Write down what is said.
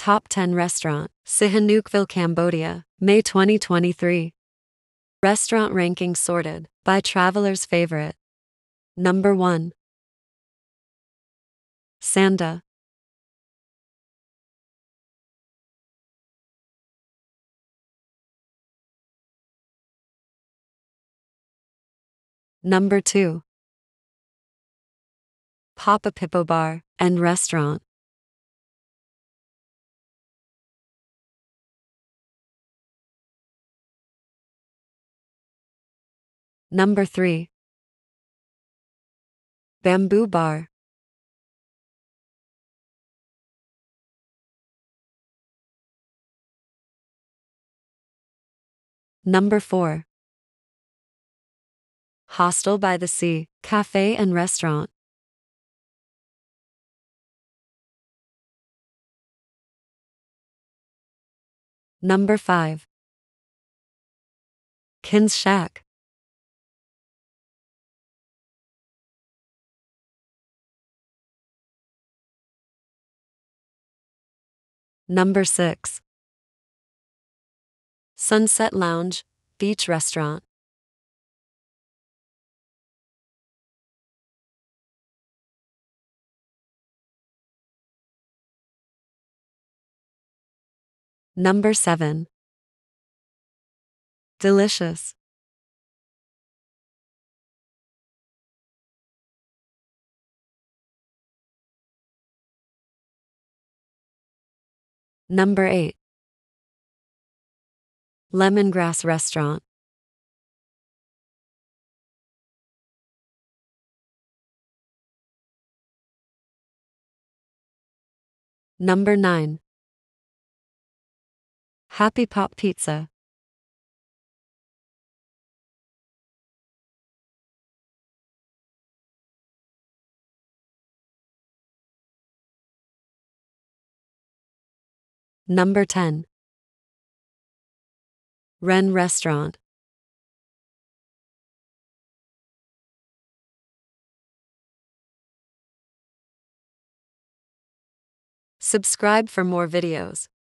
Top 10 Restaurant. Sihanoukville, Cambodia, May 2023. Restaurant ranking sorted by traveler's favorite. Number 1. Sanda. Number 2. Papa Pippo Bar and Restaurant. Number 3. Bamboo Bar. Number 4. Hostel by the Sea, Cafe and Restaurant. Number 5. Kin's Shack. Number 6. Sunset Lounge, Beach Restaurant. Number 7. Delicious. Number 8. Lemongrass Restaurant. Number 9. Happy Pop Pizza. Number 10. Ren Restaurant. Subscribe for more videos.